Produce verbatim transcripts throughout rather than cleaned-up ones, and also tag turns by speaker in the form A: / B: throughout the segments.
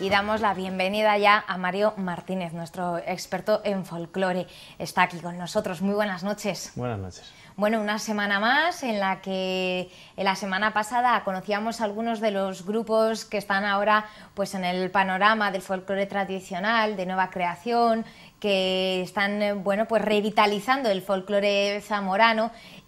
A: y damos la bienvenida ya a Mario Martínez, nuestro experto en folclore. Está aquí con nosotros. Muy buenas noches.
B: Buenas noches.
A: Bueno, una semana más en la que en la semana pasada conocíamos algunos de los grupos que están ahora pues en el panorama del folclore tradicional, de nueva creación, que están bueno, pues revitalizando el folclore zamorano,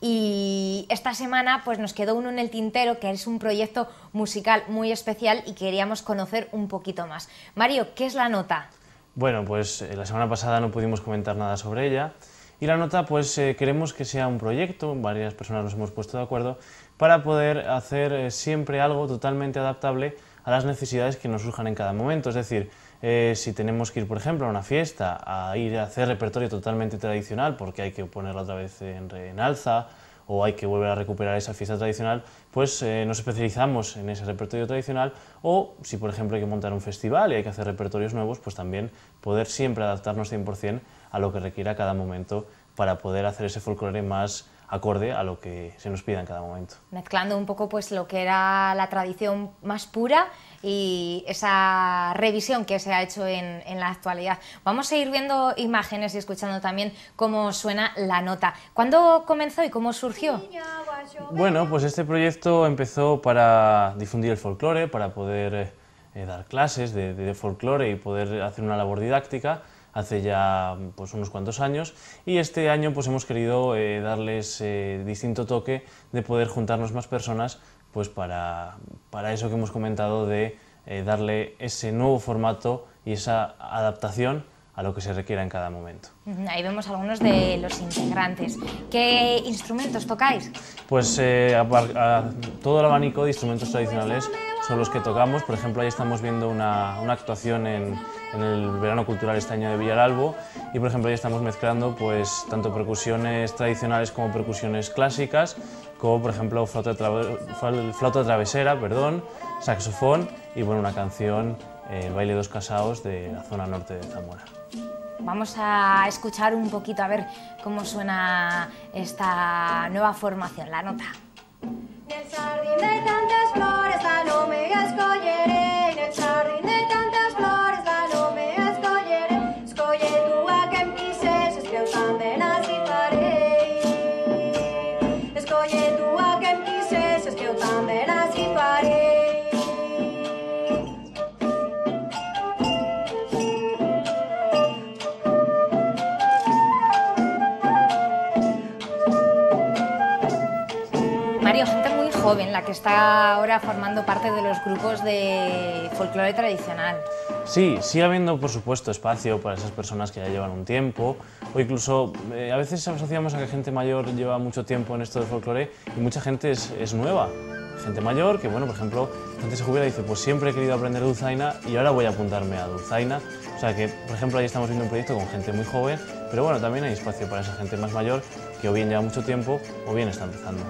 A: y esta semana pues nos quedó uno en el tintero que es un proyecto musical muy especial y queríamos conocer un poquito más. Mario, ¿qué es La Nota?
B: Bueno, pues eh, la semana pasada no pudimos comentar nada sobre ella, y La Nota pues eh, queremos que sea un proyecto, varias personas nos hemos puesto de acuerdo, para poder hacer eh, siempre algo totalmente adaptable a las necesidades que nos surjan en cada momento. Es decir, eh, si tenemos que ir, por ejemplo, a una fiesta, a ir a hacer repertorio totalmente tradicional porque hay que ponerla otra vez en, en alza, o hay que volver a recuperar esa fiesta tradicional, pues eh, nos especializamos en ese repertorio tradicional. O si, por ejemplo, hay que montar un festival y hay que hacer repertorios nuevos, pues también poder siempre adaptarnos cien por cien a lo que requiera cada momento para poder hacer ese folclore más acorde a lo que se nos pida en cada momento.
A: Mezclando un poco pues lo que era la tradición más pura y esa revisión que se ha hecho en, en la actualidad. Vamos a ir viendo imágenes y escuchando también cómo suena La Nota. ¿Cuándo comenzó y cómo surgió?
B: Bueno, pues este proyecto empezó para difundir el folclore, para poder eh, dar clases de, de folclore y poder hacer una labor didáctica hace ya pues, unos cuantos años, y este año pues, hemos querido eh, darles eh, distinto toque de poder juntarnos más personas pues, para, para eso que hemos comentado de eh, darle ese nuevo formato y esa adaptación a lo que se requiera en cada momento.
A: Ahí vemos algunos de los integrantes. ¿Qué instrumentos tocáis?
B: Pues eh, a, a, todo el abanico de instrumentos tradicionales son los que tocamos. Por ejemplo, ahí estamos viendo una, una actuación en, en el Verano Cultural este año de Villaralbo, y por ejemplo ahí estamos mezclando pues, tanto percusiones tradicionales como percusiones clásicas, como por ejemplo flauta, trave, flauta travesera, perdón, saxofón y bueno, una canción, eh, El baile de los casaos, de la zona norte de Zamora.
A: Vamos a escuchar un poquito a ver cómo suena esta nueva formación, La Nota.
C: Nel jardín de tantas flores la no me escogeré, nel jardín de tantas flores la no me escogeré, escolle tu a que empices, es que yo también así faré, escolle tu a que empices, es que yo también así faré.
A: Mario, gente muy joven la que está ahora formando parte de los grupos de folclore tradicional.
B: Sí, sigue habiendo por supuesto espacio para esas personas que ya llevan un tiempo, o incluso eh, a veces asociamos a que gente mayor lleva mucho tiempo en esto del folclore y mucha gente es, es nueva. Gente mayor que, bueno, por ejemplo, gente se jubila y dice, pues siempre he querido aprender dulzaina y ahora voy a apuntarme a dulzaina. O sea que, por ejemplo, ahí estamos viendo un proyecto con gente muy joven, pero bueno, también hay espacio para esa gente más mayor que o bien lleva mucho tiempo o bien está empezando.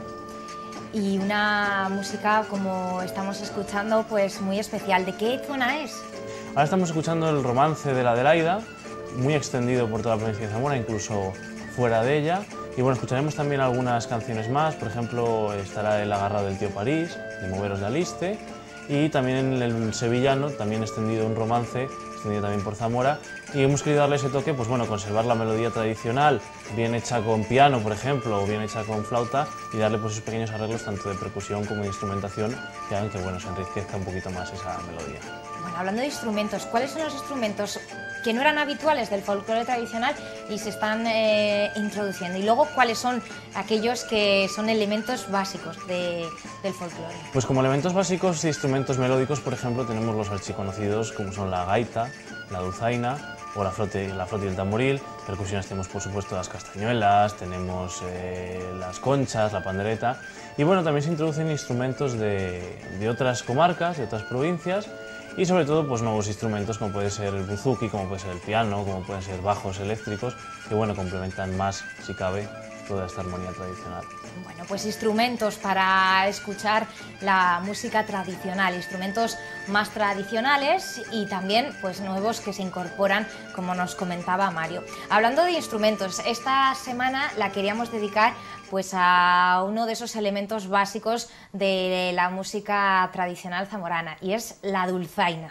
A: Y una música, como estamos escuchando, pues muy especial. ¿De qué zona es?
B: Ahora estamos escuchando el romance de la Adelaida, muy extendido por toda la provincia de Zamora, incluso fuera de ella. Y bueno, escucharemos también algunas canciones más, por ejemplo, estará El agarrado del tío París, de Moveros de Aliste, y también en el sevillano, también extendido un romance, extendido también por Zamora, y hemos querido darle ese toque, pues bueno, conservar la melodía tradicional, bien hecha con piano, por ejemplo, o bien hecha con flauta, y darle pues esos pequeños arreglos tanto de percusión como de instrumentación que hagan que, bueno, se enriquezca un poquito más esa melodía.
A: Bueno, hablando de instrumentos, ¿cuáles son los instrumentos que no eran habituales del folclore tradicional y se están eh, introduciendo? Y luego, ¿cuáles son aquellos que son elementos básicos de, del folclore?
B: Pues como elementos básicos de instrumentos melódicos, por ejemplo, tenemos los archiconocidos como son la gaita, la dulzaina o la flauta, la flauta y el tamboril. Percusiones tenemos, por supuesto, las castañuelas, tenemos eh, las conchas, la pandereta. Y bueno, también se introducen instrumentos de, de otras comarcas, de otras provincias, y sobre todo pues nuevos instrumentos como puede ser el buzuki, como puede ser el piano, como pueden ser bajos eléctricos, que bueno, complementan más, si cabe, toda esta armonía tradicional.
A: Bueno, pues instrumentos para escuchar la música tradicional, instrumentos más tradicionales y también pues nuevos que se incorporan, como nos comentaba Mario. Hablando de instrumentos, esta semana la queríamos dedicar pues a uno de esos elementos básicos de la música tradicional zamorana, y es la dulzaina.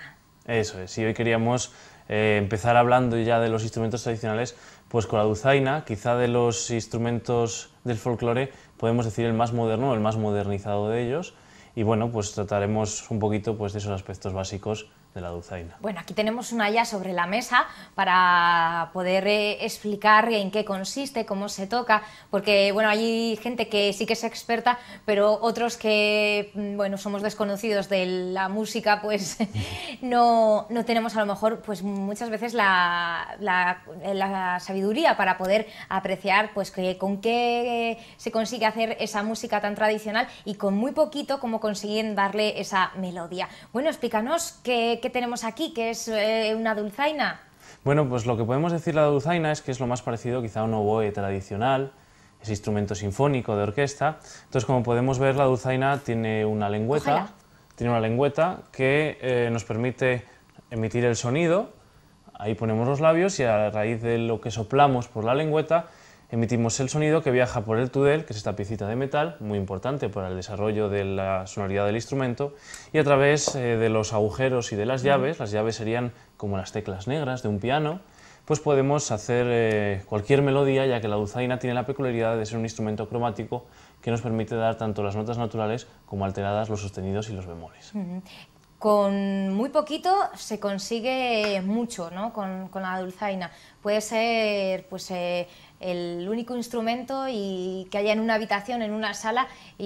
B: Eso es, y hoy queríamos eh, empezar hablando ya de los instrumentos tradicionales, pues con la dulzaina, quizá de los instrumentos del folclore, podemos decir el más moderno, el más modernizado de ellos, y bueno, pues trataremos un poquito pues, de esos aspectos básicos de la dulzaina.
A: Bueno, aquí tenemos una ya sobre la mesa para poder eh, explicar en qué consiste, cómo se toca, porque bueno, hay gente que sí que es experta, pero otros que bueno, somos desconocidos de la música, pues no, no tenemos a lo mejor pues muchas veces la, la, la sabiduría para poder apreciar pues que, con qué se consigue hacer esa música tan tradicional y con muy poquito cómo consiguen darle esa melodía. Bueno, explícanos qué ¿Qué tenemos aquí? ¿Qué es eh, una dulzaina?
B: Bueno, pues lo que podemos decir la dulzaina es que es lo más parecido quizá a un oboe tradicional, es instrumento sinfónico de orquesta. Entonces, como podemos ver, la dulzaina tiene una lengüeta,
A: Ojalá.
B: tiene una lengüeta que eh, nos permite emitir el sonido. Ahí ponemos los labios y a raíz de lo que soplamos por la lengüeta emitimos el sonido que viaja por el tudel, que es esta piecita de metal, muy importante para el desarrollo de la sonoridad del instrumento, y a través eh, de los agujeros y de las llaves, las llaves serían como las teclas negras de un piano, pues podemos hacer eh, cualquier melodía, ya que la dulzaina tiene la peculiaridad de ser un instrumento cromático que nos permite dar tanto las notas naturales como alteradas, los sostenidos y los bemoles.
A: Uh-huh. Con muy poquito se consigue mucho, ¿no? con, con la dulzaina. Puede ser pues, eh, el único instrumento y que haya en una habitación, en una sala,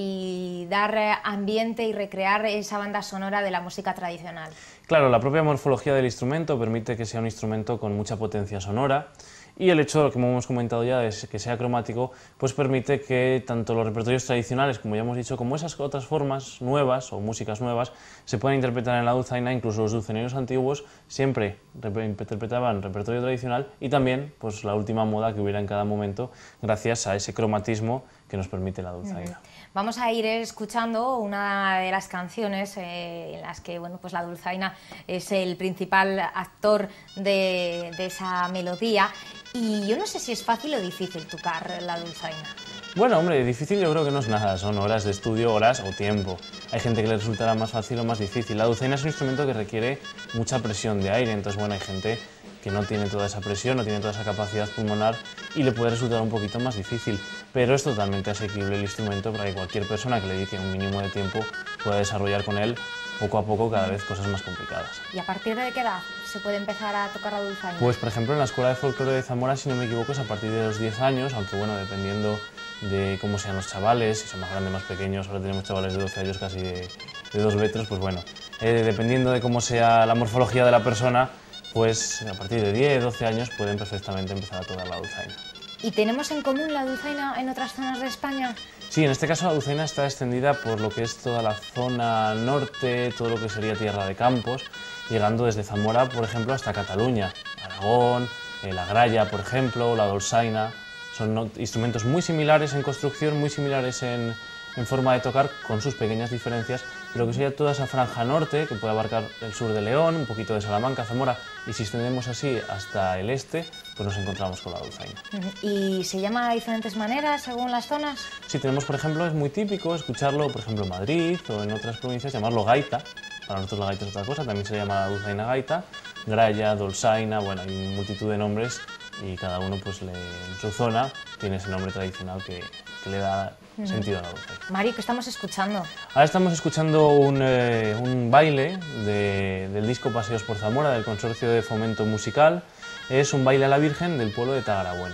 A: y dar ambiente y recrear esa banda sonora de la música tradicional.
B: Claro, la propia morfología del instrumento permite que sea un instrumento con mucha potencia sonora, y el hecho, como hemos comentado ya, de que sea cromático, pues permite que tanto los repertorios tradicionales, como ya hemos dicho, como esas otras formas nuevas o músicas nuevas, se puedan interpretar en la dulzaina. Incluso los dulzaineros antiguos siempre interpretaban repertorio tradicional y también pues, la última moda que hubiera en cada momento, gracias a ese cromatismo que nos permite la dulzaina.
A: Vamos a ir escuchando una de las canciones eh, en las que bueno, pues la dulzaina es el principal actor de, de esa melodía, y yo no sé si es fácil o difícil tocar la dulzaina.
B: Bueno, hombre, difícil yo creo que no es nada, son horas de estudio, horas o tiempo. Hay gente que le resultará más fácil o más difícil. La dulzaina es un instrumento que requiere mucha presión de aire, entonces bueno, hay gente que no tiene toda esa presión, no tiene toda esa capacidad pulmonar y le puede resultar un poquito más difícil, pero es totalmente asequible el instrumento para que cualquier persona que le dedique un mínimo de tiempo pueda desarrollar con él poco a poco cada vez cosas más complicadas.
A: ¿Y a partir de qué edad se puede empezar a tocar la dulzaina?
B: Pues por ejemplo en la Escuela de Folclore de Zamora, si no me equivoco, es a partir de los diez años, aunque bueno, dependiendo de cómo sean los chavales, si son más grandes, más pequeños, ahora tenemos chavales de doce años casi de, de dos metros, pues bueno, eh, dependiendo de cómo sea la morfología de la persona, pues a partir de diez, doce años pueden perfectamente empezar a tocar la dulzaina.
A: ¿Y tenemos en común la dulzaina en otras zonas de España?
B: Sí, en este caso la dulzaina está extendida por lo que es toda la zona norte, todo lo que sería Tierra de Campos, llegando desde Zamora, por ejemplo, hasta Cataluña, Aragón, eh, la gralla, por ejemplo, la dolçaina. Son no, instrumentos muy similares en construcción, muy similares en, en forma de tocar, con sus pequeñas diferencias, pero que sería toda esa franja norte, que puede abarcar el sur de León, un poquito de Salamanca, Zamora, y si extendemos así hasta el este, pues nos encontramos con la dulzaina.
A: ¿Y se llama de diferentes maneras según las zonas?
B: Sí, tenemos, por ejemplo, es muy típico escucharlo, por ejemplo, en Madrid o en otras provincias, llamarlo gaita. Para nosotros la gaita es otra cosa, también se llama dulzaina gaita, gralla, dolçaina, bueno, hay multitud de nombres y cada uno pues le, en su zona tiene ese nombre tradicional que, que le da uh-huh. sentido a la dulzaina.
A: Mario, ¿qué estamos escuchando?
B: Ahora estamos escuchando un, eh, un baile de, del disco Paseos por Zamora, del Consorcio de Fomento Musical. Es un baile a la Virgen del pueblo de Tagarabuena.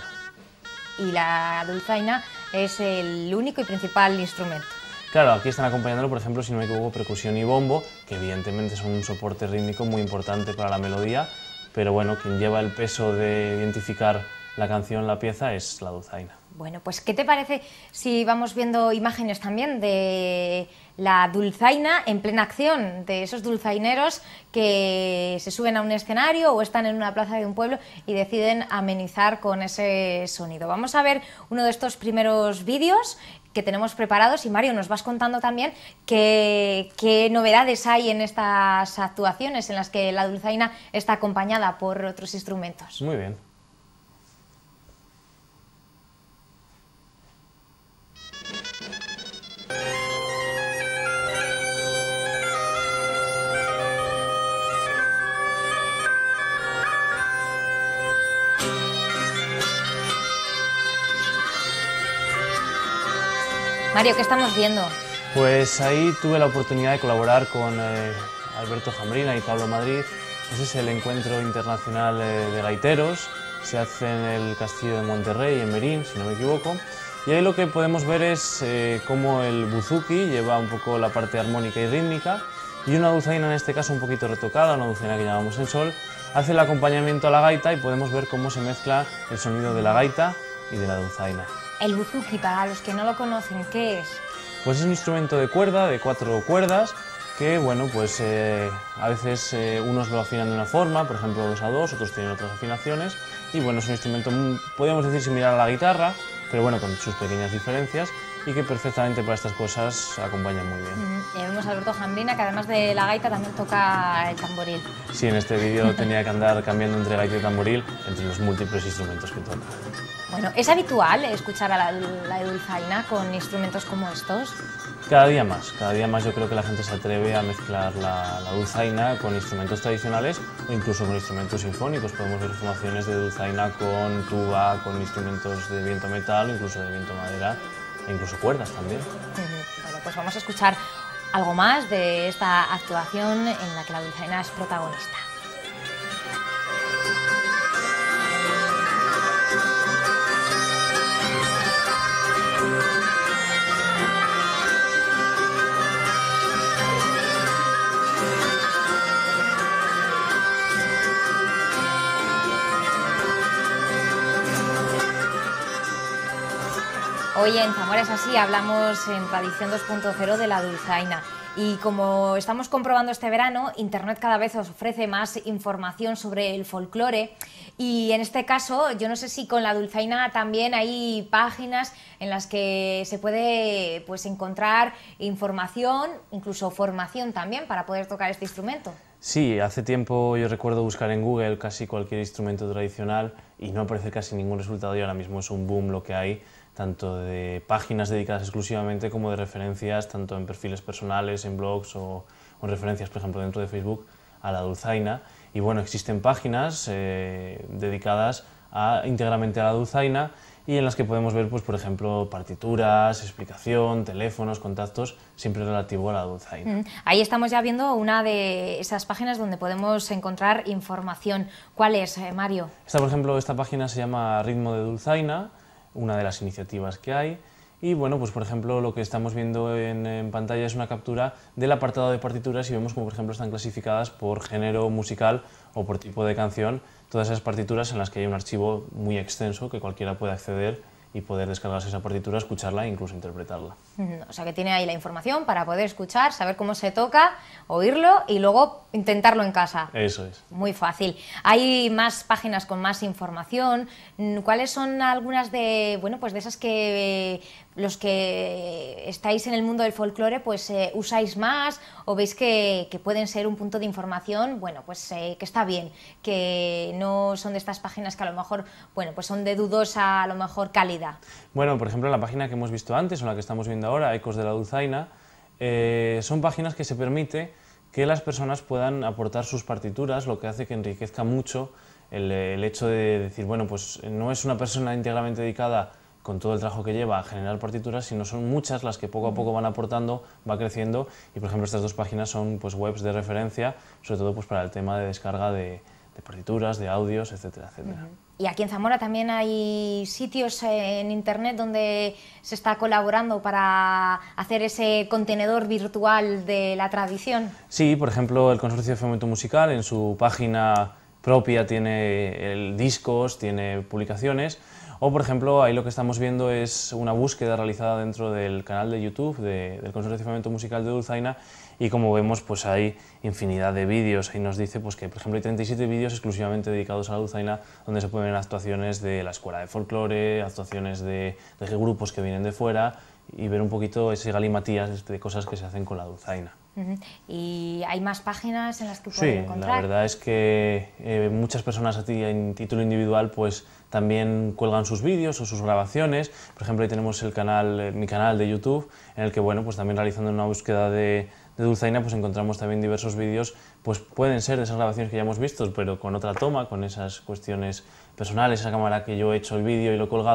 A: Y la dulzaina es el único y principal instrumento.
B: Claro, aquí están acompañándolo, por ejemplo, si no me equivoco, percusión y bombo, que evidentemente son un soporte rítmico muy importante para la melodía, pero bueno, quien lleva el peso de identificar la canción, la pieza, es la dulzaina.
A: Bueno, pues ¿qué te parece si vamos viendo imágenes también de la dulzaina en plena acción, de esos dulzaineros que se suben a un escenario o están en una plaza de un pueblo y deciden amenizar con ese sonido? Vamos a ver uno de estos primeros vídeos que tenemos preparados y Mario, nos vas contando también qué, qué novedades hay en estas actuaciones en las que la dulzaina está acompañada por otros instrumentos.
B: Muy bien.
A: Mario, ¿qué estamos viendo?
B: Pues ahí tuve la oportunidad de colaborar con eh, Alberto Jambrina y Pablo Madrid. Ese es el encuentro internacional eh, de gaiteros. Se hace en el Castillo de Monterrey, en Merín, si no me equivoco. Y ahí lo que podemos ver es eh, cómo el buzuki lleva un poco la parte armónica y rítmica, y una dulzaina, en este caso un poquito retocada, una dulzaina que llamamos el sol, hace el acompañamiento a la gaita y podemos ver cómo se mezcla el sonido de la gaita y de la dulzaina.
A: El buzuki, para los que no lo conocen, ¿qué es?
B: Pues es un instrumento de cuerda, de cuatro cuerdas, que bueno, pues eh, a veces eh, unos lo afinan de una forma, por ejemplo dos a dos, otros tienen otras afinaciones, y bueno, es un instrumento, podríamos decir, similar a la guitarra, pero bueno, con sus pequeñas diferencias, y que perfectamente para estas cosas acompaña muy bien.
A: Uh-huh. Y vemos a Alberto Jambrina, que además de la gaita también toca el tamboril.
B: Sí, en este vídeo tenía que andar cambiando entre gaita y tamboril, entre los múltiples instrumentos que toca.
A: Bueno, ¿es habitual escuchar a la, la dulzaina con instrumentos como estos?
B: Cada día más, cada día más yo creo que la gente se atreve a mezclar la, la dulzaina con instrumentos tradicionales o incluso con instrumentos sinfónicos. Podemos ver formaciones de dulzaina con tuba, con instrumentos de viento metal, incluso de viento madera, e incluso cuerdas también.
A: Uh-huh. Bueno, pues vamos a escuchar algo más de esta actuación en la que la dulzaina es protagonista. Hoy en Zamora es así, hablamos en Tradición dos punto cero de la dulzaina. Y como estamos comprobando este verano, Internet cada vez os ofrece más información sobre el folclore. Y en este caso, yo no sé si con la dulzaina también hay páginas en las que se puede pues, encontrar información, incluso formación también, para poder tocar este instrumento.
B: Sí, hace tiempo yo recuerdo buscar en Google casi cualquier instrumento tradicional y no aparece casi ningún resultado, y ahora mismo es un boom lo que hay, tanto de páginas dedicadas exclusivamente como de referencias, tanto en perfiles personales, en blogs o, o en referencias, por ejemplo, dentro de Facebook, a la dulzaina. Y bueno, existen páginas eh, dedicadas a, íntegramente a la dulzaina y en las que podemos ver, pues, por ejemplo, partituras, explicación, teléfonos, contactos, siempre relativo a la dulzaina.
A: Mm, ahí estamos ya viendo una de esas páginas donde podemos encontrar información. ¿Cuál es, eh, Mario?
B: Esta, por ejemplo, esta página se llama Ritmo de Dulzaina, una de las iniciativas que hay, y bueno, pues por ejemplo lo que estamos viendo en, en pantalla es una captura del apartado de partituras y vemos como por ejemplo están clasificadas por género musical o por tipo de canción, todas esas partituras en las que hay un archivo muy extenso que cualquiera puede acceder y poder descargarse esa partitura, escucharla e incluso interpretarla.
A: O sea que tiene ahí la información para poder escuchar, saber cómo se toca, oírlo y luego intentarlo en casa.
B: Eso es.
A: Muy fácil. Hay más páginas con más información. ¿Cuáles son algunas de, bueno, pues de esas que los que estáis en el mundo del folclore pues eh, usáis más o veis que, que pueden ser un punto de información, bueno, pues eh, que está bien, que no son de estas páginas que a lo mejor, bueno, pues son de dudosa a lo mejor calidad?
B: Bueno, por ejemplo, la página que hemos visto antes o la que estamos viendo ahora, Ecos de la Dulzaina, eh, son páginas que se permite que las personas puedan aportar sus partituras, lo que hace que enriquezca mucho el, el hecho de decir, bueno, pues no es una persona íntegramente dedicada con todo el trabajo que lleva a generar partituras, sino son muchas las que poco a poco van aportando, va creciendo, y por ejemplo estas dos páginas son pues webs de referencia, sobre todo pues para el tema de descarga de, de partituras, de audios, etcétera, etcétera.
A: Uh-huh. Y aquí en Zamora también hay sitios en internet donde se está colaborando para hacer ese contenedor virtual de la tradición.
B: Sí, por ejemplo el Consorcio de Fomento Musical en su página propia tiene el discos, tiene publicaciones. O, por ejemplo, ahí lo que estamos viendo es una búsqueda realizada dentro del canal de YouTube de, del Consorcio de Fomento Musical de Dulzaina, y como vemos pues hay infinidad de vídeos. Ahí nos dice pues, que por ejemplo hay treinta y siete vídeos exclusivamente dedicados a la dulzaina, donde se pueden ver actuaciones de la Escuela de Folclore, actuaciones de, de grupos que vienen de fuera, y ver un poquito ese galimatías de cosas que se hacen con la dulzaina.
A: Uh-huh. ¿Y hay más páginas en las que pueden
B: sí,
A: encontrar?
B: Sí, la verdad es que eh, muchas personas a ti en título individual pues también cuelgan sus vídeos o sus grabaciones. Por ejemplo, ahí tenemos el canal, eh, mi canal de YouTube, en el que bueno, pues también realizando una búsqueda de, de dulzaina pues encontramos también diversos vídeos, pues pueden ser de esas grabaciones que ya hemos visto, pero con otra toma, con esas cuestiones personales, esa cámara que yo he hecho el vídeo y lo he colgado,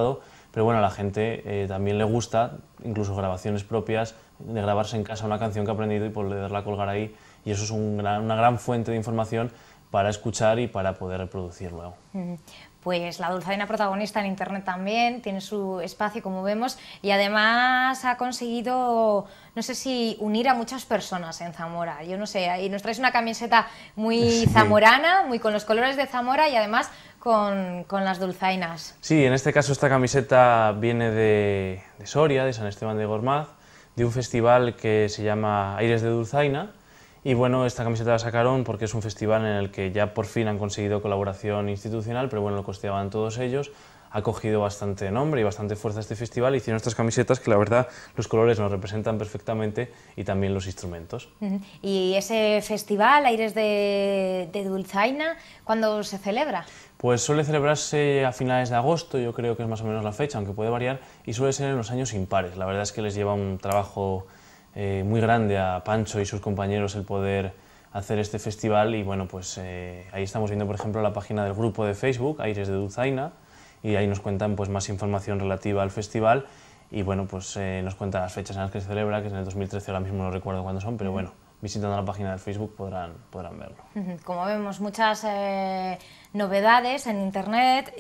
B: pero bueno, a la gente eh, también le gusta, incluso grabaciones propias, de grabarse en casa una canción que ha aprendido y poderla colgar ahí, y eso es un gran, una gran fuente de información para escuchar y para poder reproducir luego.
A: Mm. Pues la dulzaina protagonista en internet también, tiene su espacio como vemos y además ha conseguido, no sé si unir a muchas personas en Zamora, yo no sé, y nos traes una camiseta muy sí. zamorana, muy con los colores de Zamora y además con, con las dulzainas.
B: Sí, en este caso esta camiseta viene de, de Soria, de San Esteban de Gormaz, de un festival que se llama Aires de Dulzaina. Y bueno, esta camiseta la sacaron porque es un festival en el que ya por fin han conseguido colaboración institucional, pero bueno, lo costeaban todos ellos. Ha cogido bastante nombre y bastante fuerza este festival. Hicieron estas camisetas que la verdad los colores nos representan perfectamente y también los instrumentos.
A: ¿Y ese festival, Aires de, de Dulzaina, cuándo se celebra?
B: Pues suele celebrarse a finales de agosto, yo creo que es más o menos la fecha, aunque puede variar, y suele ser en los años impares. La verdad es que les lleva un trabajo Eh, muy grande a Pancho y sus compañeros el poder hacer este festival y bueno, pues eh, ahí estamos viendo por ejemplo la página del grupo de Facebook, Aires de Dulzaina, y ahí nos cuentan pues más información relativa al festival y bueno, pues eh, nos cuentan las fechas en las que se celebra, que es en el dos mil trece, ahora mismo no recuerdo cuándo son, pero bueno, visitando la página del Facebook podrán, podrán verlo.
A: Como vemos, muchas eh, novedades en internet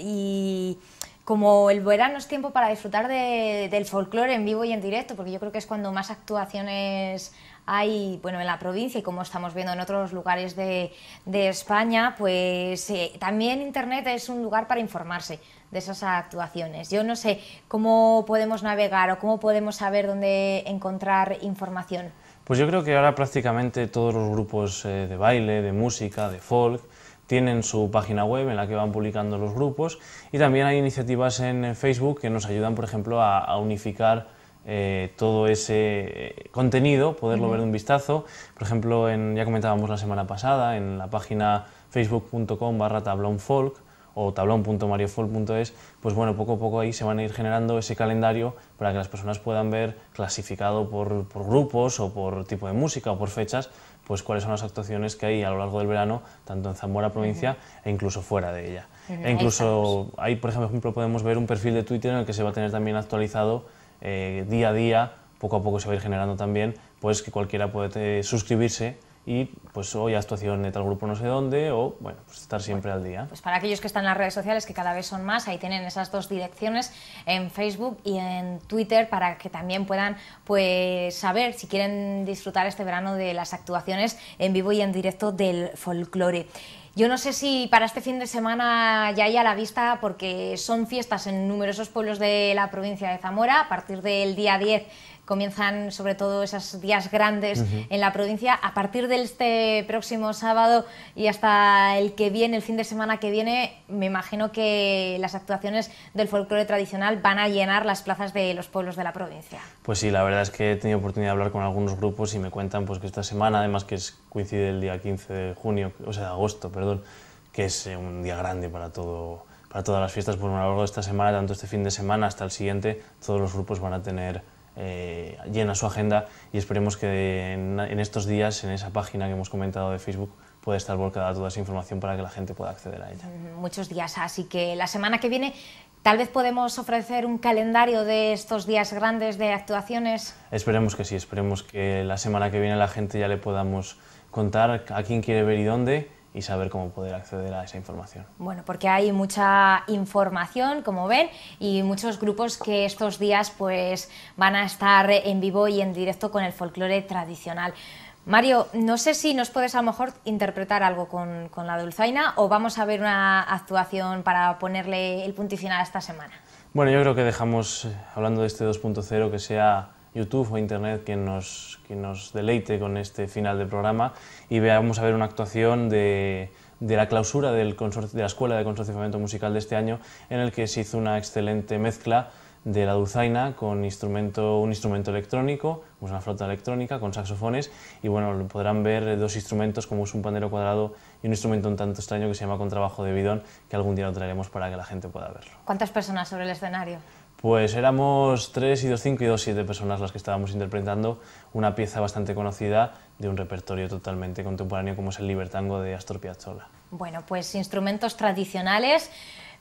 A: y como el verano es tiempo para disfrutar de, del folclore en vivo y en directo, porque yo creo que es cuando más actuaciones hay, bueno, en la provincia y como estamos viendo en otros lugares de, de España, pues eh, también internet es un lugar para informarse de esas actuaciones. Yo no sé cómo podemos navegar o cómo podemos saber dónde encontrar información.
B: Pues yo creo que ahora prácticamente todos los grupos eh, de baile, de música, de folk, tienen su página web en la que van publicando los grupos y también hay iniciativas en Facebook que nos ayudan, por ejemplo, a, a unificar eh, todo ese contenido, poderlo uh-huh. ver de un vistazo. Por ejemplo, en, ya comentábamos la semana pasada, en la página facebook punto com barra tablonfolk o tablón punto mariofolk punto es, pues bueno, poco a poco ahí se van a ir generando ese calendario para que las personas puedan ver clasificado por, por grupos o por tipo de música o por fechas, pues cuáles son las actuaciones que hay a lo largo del verano, tanto en Zamora provincia uh-huh. e incluso fuera de ella. Uh-huh. E incluso ahí, por ejemplo, podemos ver un perfil de Twitter en el que se va a tener también actualizado eh, día a día, poco a poco se va a ir generando también, pues que cualquiera puede suscribirse y pues hoy actuación de tal grupo no sé dónde, o bueno, pues estar siempre
A: bueno,
B: al día.
A: Pues para aquellos que están en las redes sociales, que cada vez son más, ahí tienen esas dos direcciones, en Facebook y en Twitter, para que también puedan pues saber si quieren disfrutar este verano de las actuaciones en vivo y en directo del folclore. Yo no sé si para este fin de semana ya hay a la vista, porque son fiestas en numerosos pueblos de la provincia de Zamora. A partir del día diez comienzan sobre todo esos días grandes uh-huh. en la provincia. A partir de este próximo sábado y hasta el que viene, el fin de semana que viene, me imagino que las actuaciones del folclore tradicional van a llenar las plazas de los pueblos de la provincia.
B: Pues sí, la verdad es que he tenido oportunidad de hablar con algunos grupos y me cuentan pues que esta semana, además que es, coincide el día quince de junio, o sea, de agosto, perdón, que es eh, un día grande para todo, para todas las fiestas, pues a lo largo de esta semana, tanto este fin de semana hasta el siguiente, todos los grupos van a tener eh, llena su agenda y esperemos que en, en estos días, en esa página que hemos comentado de Facebook, pueda estar volcada toda esa información para que la gente pueda acceder a ella.
A: Muchos días, así que la semana que viene tal vez podemos ofrecer un calendario de estos días grandes de actuaciones.
B: Esperemos que sí, esperemos que la semana que viene la gente ya le podamos contar a quién quiere ver y dónde y saber cómo poder acceder a esa información.
A: Bueno, porque hay mucha información, como ven, y muchos grupos que estos días pues van a estar en vivo y en directo con el folclore tradicional. Mario, no sé si nos puedes a lo mejor interpretar algo con, con la dulzaina o vamos a ver una actuación para ponerle el punto y final a esta semana.
B: Bueno, yo creo que dejamos, hablando de este dos punto cero, que sea YouTube o Internet quien nos, quien nos deleite con este final del programa y veamos a ver una actuación de, de la clausura del consorcio, de la Escuela de Consorcio de Fomento Musical de este año, en el que se hizo una excelente mezcla de la dulzaina con instrumento, un instrumento electrónico, pues una flauta electrónica con saxofones y bueno, podrán ver dos instrumentos como es un pandero cuadrado y un instrumento un tanto extraño que se llama contrabajo de bidón, que algún día lo traeremos para que la gente pueda verlo.
A: ¿Cuántas personas sobre el escenario?
B: Pues éramos tres y dos cinco y dos siete personas las que estábamos interpretando una pieza bastante conocida de un repertorio totalmente contemporáneo como es el Libertango de Astor Piazzolla.
A: Bueno, pues instrumentos tradicionales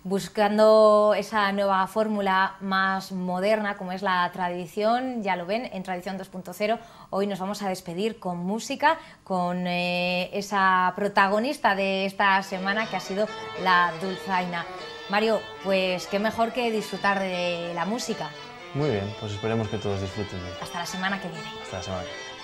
A: buscando esa nueva fórmula más moderna como es la tradición. Ya lo ven, en Tradición dos punto cero hoy nos vamos a despedir con música, con eh, esa protagonista de esta semana que ha sido la dulzaina. Mario, pues qué mejor que disfrutar de la música.
B: Muy bien, pues esperemos que todos disfruten.
A: Hasta la semana que viene.
B: Hasta la semana que viene.